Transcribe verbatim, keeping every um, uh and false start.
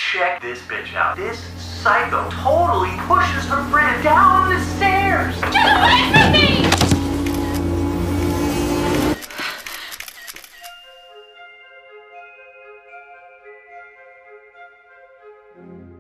Check this bitch out. This psycho totally pushes her friend down the stairs. Get away from me! Thank you.